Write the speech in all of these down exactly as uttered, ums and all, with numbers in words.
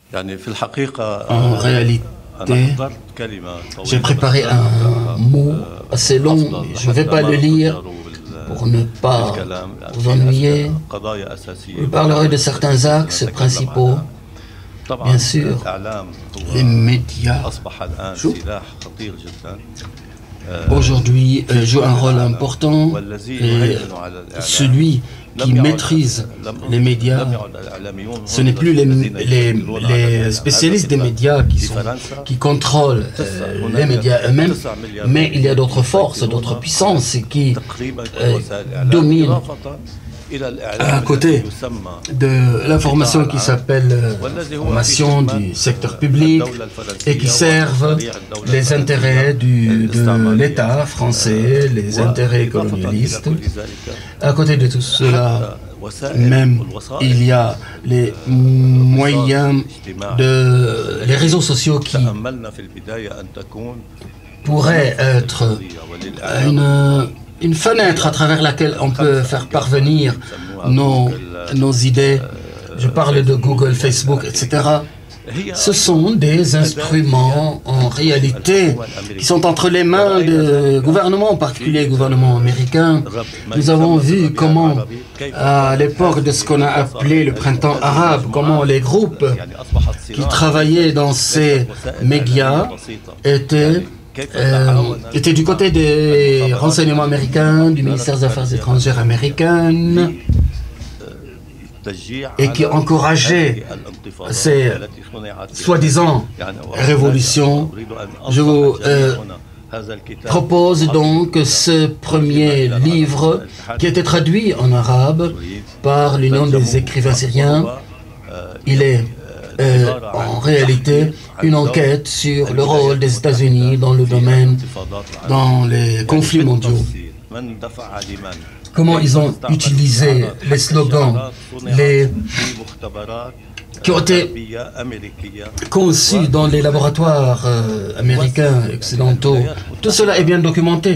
En réalité, j'ai préparé un mot assez long, je ne vais pas le lire pour ne pas vous ennuyer. Je parlerai de certains axes principaux. Bien sûr, les médias jouent aujourd'hui jouent un rôle important et celui qui maîtrise les médias, ce n'est plus les, les, les spécialistes des médias qui, sont, qui contrôlent euh, les médias eux-mêmes, mais il y a d'autres forces, d'autres puissances qui euh, dominent à côté de l'information qui s'appelle l'information du secteur public et qui servent les intérêts du, de l'État français, les intérêts colonialistes. À côté de tout cela, même il y a les moyens de les réseaux sociaux qui pourraient être une une fenêtre à travers laquelle on peut faire parvenir nos, nos idées. Je parle de Google, Facebook, et cetera. Ce sont des instruments en réalité qui sont entre les mains des gouvernements, en particulier le gouvernement américain. Nous avons vu comment, à l'époque de ce qu'on a appelé le printemps arabe, comment les groupes qui travaillaient dans ces médias étaient Euh, était du côté des renseignements américains, du ministère des Affaires étrangères américain, et qui encourageait ces soi-disant révolutions. Je vous euh, propose donc ce premier livre qui a été traduit en arabe par l'Union des écrivains syriens. Il est Euh, en réalité une enquête sur le rôle des États-Unis dans le domaine, dans les conflits mondiaux. Comment ils ont utilisé les slogans, les qui ont été conçus dans les laboratoires euh, américains occidentaux. Tout cela est bien documenté.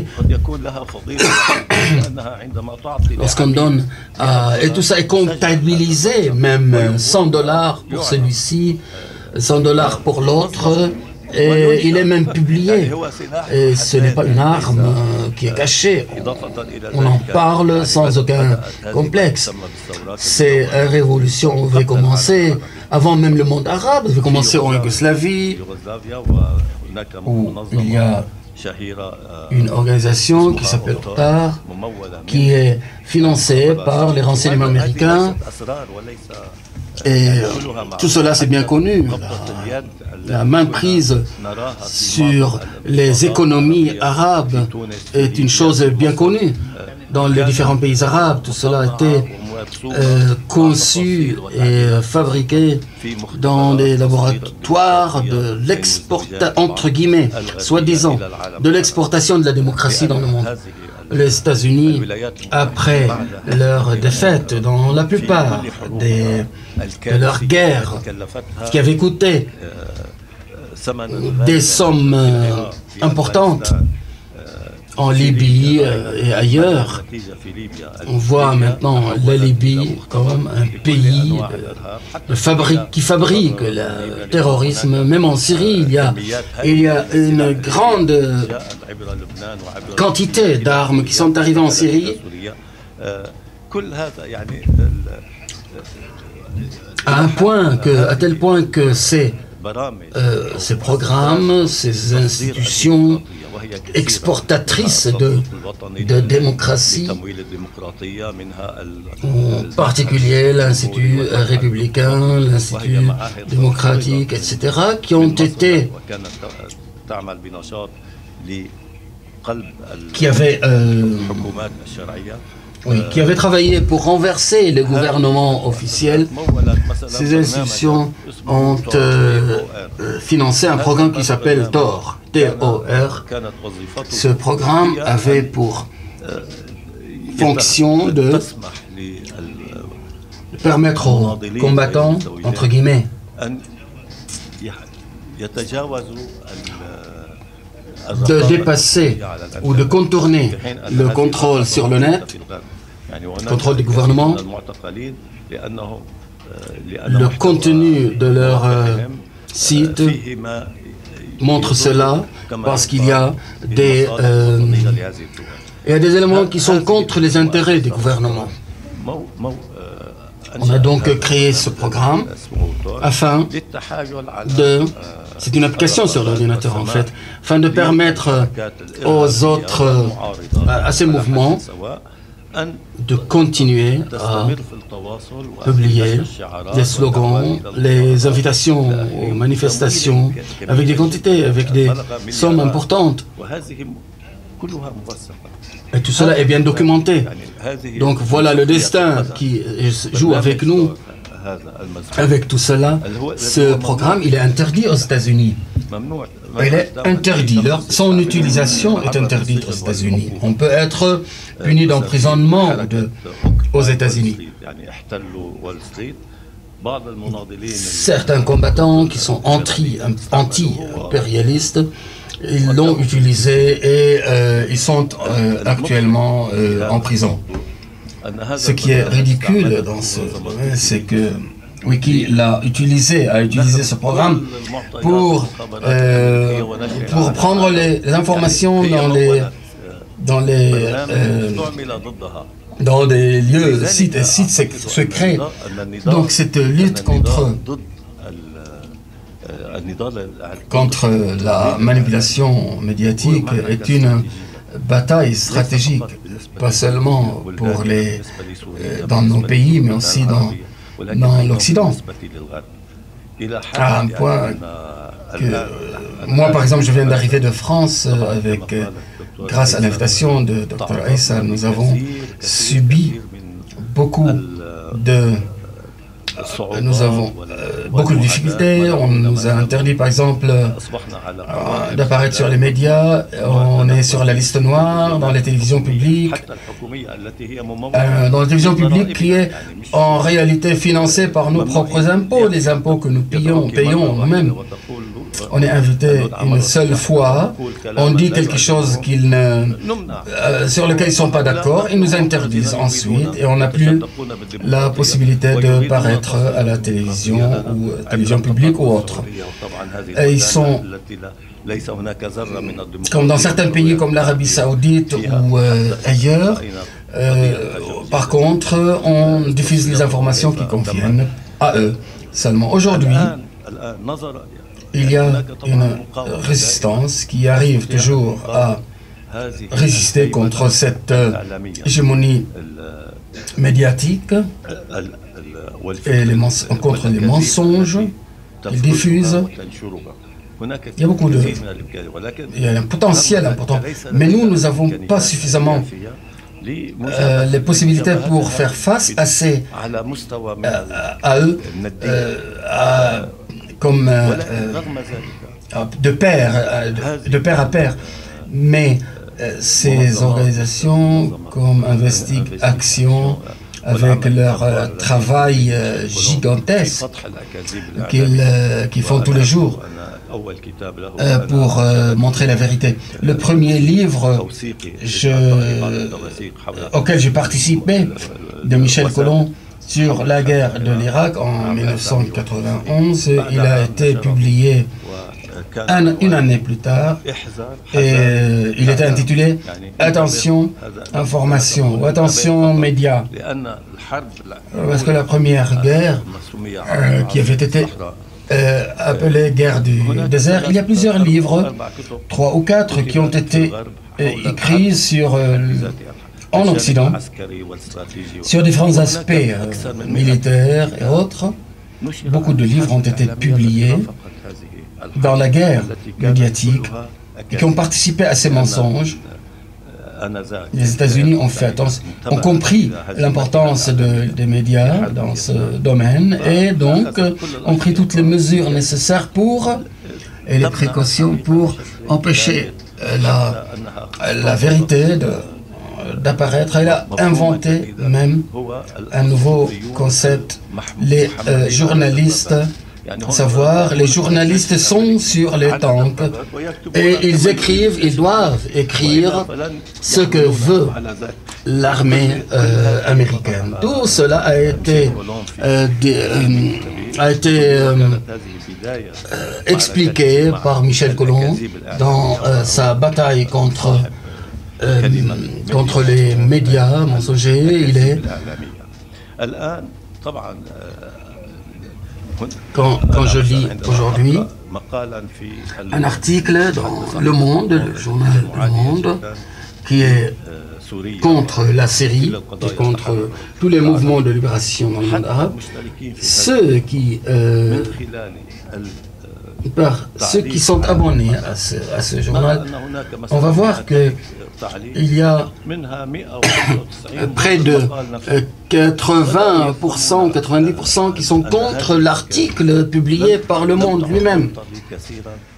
Lorsqu'on donne, euh, et tout ça est comptabilisé, même cent dollars pour celui-ci, cent dollars pour l'autre, et il est même publié. Et ce n'est pas une arme euh, qui est cachée. On, on en parle sans aucun complexe. Ces révolutions avaient commencé avant même le monde arabe, avaient commencé en Yougoslavie, où il y a une organisation qui s'appelle Qatar, qui est financée par les renseignements américains. Et tout cela, c'est bien connu. La, la main prise sur les économies arabes est une chose bien connue. Dans les différents pays arabes, tout cela a été euh, conçu et fabriqué dans des laboratoires de l'exportation, entre guillemets, soi-disant, de l'exportation de la démocratie dans le monde. Les États-Unis, après leur défaite dans la plupart des, de leurs guerres, qui avaient coûté des sommes euh, importantes en Libye euh, et ailleurs, on voit maintenant la Libye comme un pays de fabrique, qui fabrique le terrorisme. Même en Syrie, il y a, il y a une grande quantité d'armes qui sont arrivées en Syrie. À un point que, à tel point que ces, euh, ces programmes, ces institutions exportatrices de, de démocratie, en particulier l'Institut républicain, l'Institut démocratique, et cetera, qui ont été, qui avaient, euh, oui, qui avaient travaillé pour renverser les gouvernements officiels. Ces institutions ont euh, euh, financé un programme qui s'appelle TOR, T O R. Ce programme avait pour euh, fonction de permettre aux combattants, entre guillemets, de dépasser ou de contourner le contrôle sur le net, le contrôle du gouvernement, le contenu de leur euh, site montre cela, parce qu'il y a des, euh, il y a des éléments qui sont contre les intérêts des gouvernements. On a donc créé ce programme afin de... C'est une application sur l'ordinateur en fait, afin de permettre aux autres, à, à ces mouvements, de continuer à publier les slogans, les invitations aux manifestations, avec des quantités, avec des sommes importantes. Et tout cela est bien documenté. Donc voilà le destin qui joue avec nous. Avec tout cela, ce programme, il est interdit aux États-Unis. Il est interdit. Son utilisation est interdite aux États-Unis. On peut être puni d'emprisonnement aux États-Unis. Certains combattants qui sont anti-impérialistes, ils l'ont utilisé et euh, ils sont euh, actuellement euh, en prison. Ce qui est ridicule dans ce domaine, c'est que Wiki l'a utilisé, a utilisé ce programme pour, euh, pour prendre les, les informations dans les, dans les, euh, dans des lieux, sites et sites secrets. Donc cette lutte contre, contre la manipulation médiatique est une bataille stratégique, pas seulement pour les, euh, dans nos pays, mais aussi dans, dans l'Occident. À un point que, euh, moi par exemple, je viens d'arriver de France euh, avec, euh, grâce à l'invitation de docteur Aïssa, nous avons subi beaucoup de... Nous avons euh, beaucoup de difficultés. On nous a interdit, par exemple, euh, d'apparaître sur les médias. On est sur la liste noire, dans les télévisions publiques. Euh, dans la télévision publique qui est en réalité financée par nos propres impôts, les impôts que nous payons, payons nous-mêmes. On est invité une seule fois, on dit quelque chose qu'ils ne, euh, sur lequel ils ne sont pas d'accord, ils nous interdisent ensuite et on n'a plus la possibilité de paraître à la télévision ou euh, télévision publique ou autre. Et ils sont, comme dans certains pays comme l'Arabie Saoudite ou euh, ailleurs, euh, par contre, on diffuse les informations qui conviennent à eux seulement. Aujourd'hui, il y a une résistance qui arrive toujours à résister contre cette hégémonie médiatique et les contre les mensonges qu'ils diffusent. Il y a beaucoup de... Il y a un potentiel important. Mais nous, nous n'avons pas suffisamment euh, les possibilités pour faire face à, ces, euh, à eux, euh, à... comme euh, euh, de pair, euh, de, de pair à pair. Mais euh, ces organisations comme Investig Action, avec leur euh, travail euh, gigantesque qu'ils euh, qu'ils font tous les jours euh, pour euh, montrer la vérité. Le premier livre je, euh, auquel j'ai participé, de Michel Colomb, sur la guerre de l'Irak en mille neuf cent quatre-vingt-onze, il a été publié un, une année plus tard et il était intitulé « Attention, information » ou « Attention, médias ». Parce que la première guerre euh, qui avait été euh, appelée guerre du désert, il y a plusieurs livres, trois ou quatre, qui ont été euh, écrits sur euh, en Occident, sur différents aspects euh, militaires et autres. Beaucoup de livres ont été publiés dans la guerre médiatique et qui ont participé à ces mensonges. Les États-Unis ont fait attention, ont compris l'importance de, des médias dans ce domaine et donc ont pris toutes les mesures nécessaires pour, et les précautions pour empêcher la, la vérité de d'apparaître. Il a inventé même un nouveau concept, les euh, journalistes, à savoir les journalistes sont sur les tanks et ils écrivent, ils doivent écrire ce que veut l'armée euh, américaine. Tout cela a été, euh, des, euh, a été euh, euh, expliqué par Michel Colomb dans euh, sa bataille contre, euh, contre les médias mensongers. Il est Quand, quand je lis aujourd'hui un article dans Le Monde, le journal Le Monde, qui est contre la Syrie et contre tous les mouvements de libération dans le monde arabe, ceux qui, euh, par ceux qui sont abonnés à ce, à ce journal, on va voir que il y a près de quatre-vingts pour cent, quatre-vingt-dix pour cent qui sont contre l'article publié par Le Monde lui-même.